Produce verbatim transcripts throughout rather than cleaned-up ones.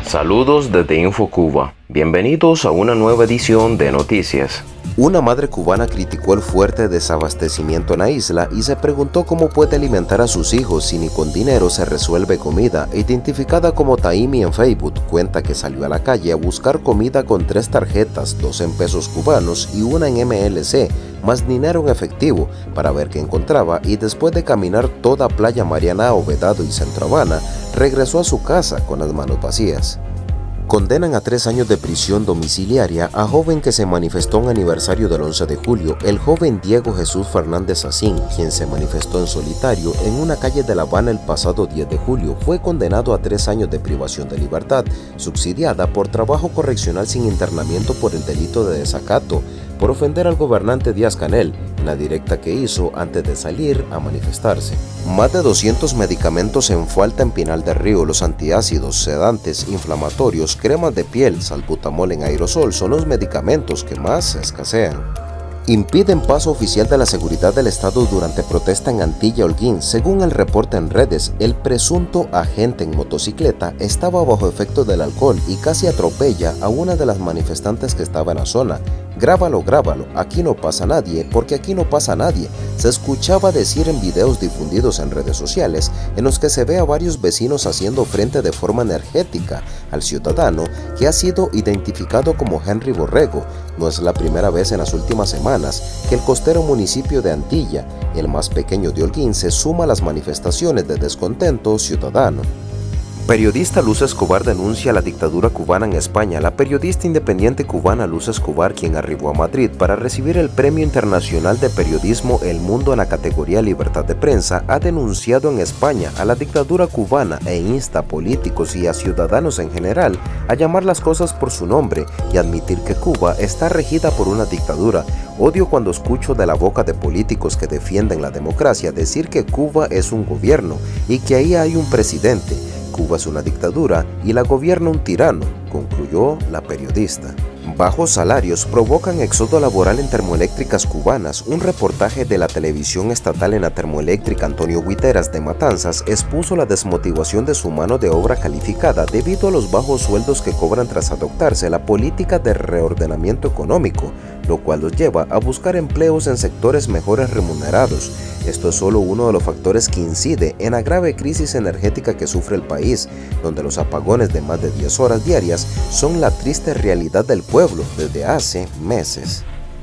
Saludos desde InfoCuba. Bienvenidos a una nueva edición de Noticias. Una madre cubana criticó el fuerte desabastecimiento en la isla y se preguntó cómo puede alimentar a sus hijos si ni con dinero se resuelve comida. Identificada como Taimi en Facebook, cuenta que salió a la calle a buscar comida con tres tarjetas, dos en pesos cubanos y una en M L C, más dinero en efectivo, para ver qué encontraba, y después de caminar toda Playa Mariana, Vedado y Centro Habana, regresó a su casa con las manos vacías. Condenan a tres años de prisión domiciliaria a joven que se manifestó en aniversario del once de julio. El joven Diego Jesús Fernández Sacín, quien se manifestó en solitario en una calle de La Habana el pasado diez de julio, fue condenado a tres años de privación de libertad, subsidiada por trabajo correccional sin internamiento por el delito de desacato, por ofender al gobernante Díaz-Canel en la directa que hizo antes de salir a manifestarse. Más de doscientos medicamentos en falta en Pinal del Río. Los antiácidos, sedantes, inflamatorios, cremas de piel, salbutamol en aerosol son los medicamentos que más escasean. Impiden paso oficial de la seguridad del Estado durante protesta en Antilla Holguín. Según el reporte en redes, el presunto agente en motocicleta estaba bajo efecto del alcohol y casi atropella a una de las manifestantes que estaba en la zona. Grábalo, grábalo, aquí no pasa nadie, porque aquí no pasa nadie, se escuchaba decir en videos difundidos en redes sociales, en los que se ve a varios vecinos haciendo frente de forma energética al ciudadano que ha sido identificado como Henry Borrego. No es la primera vez en las últimas semanas que el costero municipio de Antilla, el más pequeño de Holguín, se suma a las manifestaciones de descontento ciudadano. Periodista Luz Escobar denuncia la dictadura cubana en España. La periodista independiente cubana Luz Escobar, quien arribó a Madrid para recibir el Premio Internacional de Periodismo El Mundo en la categoría Libertad de Prensa, ha denunciado en España a la dictadura cubana e insta a políticos y a ciudadanos en general a llamar las cosas por su nombre y admitir que Cuba está regida por una dictadura. Odio cuando escucho de la boca de políticos que defienden la democracia decir que Cuba es un gobierno y que ahí hay un presidente. Cuba es una dictadura y la gobierna un tirano, concluyó la periodista. Bajos salarios provocan éxodo laboral en termoeléctricas cubanas. Un reportaje de la televisión estatal en la termoeléctrica Antonio Guiteras de Matanzas expuso la desmotivación de su mano de obra calificada debido a los bajos sueldos que cobran tras adoptarse la política de reordenamiento económico, lo cual los lleva a buscar empleos en sectores mejores remunerados. Esto es solo uno de los factores que incide en la grave crisis energética que sufre el país, donde los apagones de más de diez horas diarias son la triste realidad del pueblo desde hace meses.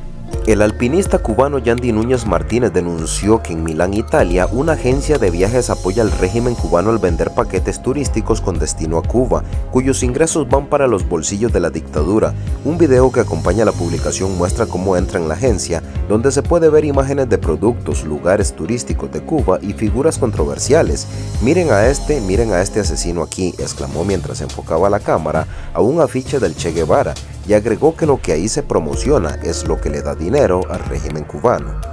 El alpinista cubano Yandy Núñez Martínez denunció que en Milán, Italia, una agencia de viajes apoya al régimen cubano al vender paquetes turísticos con destino a Cuba, cuyos ingresos van para los bolsillos de la dictadura. Un video que acompaña la publicación muestra cómo entra en la agencia, donde se puede ver imágenes de productos, lugares turísticos de Cuba y figuras controversiales. Miren a este, miren a este asesino aquí, exclamó mientras enfocaba la cámara a un afiche del Che Guevara, y agregó que lo que ahí se promociona es lo que le da dinero al régimen cubano.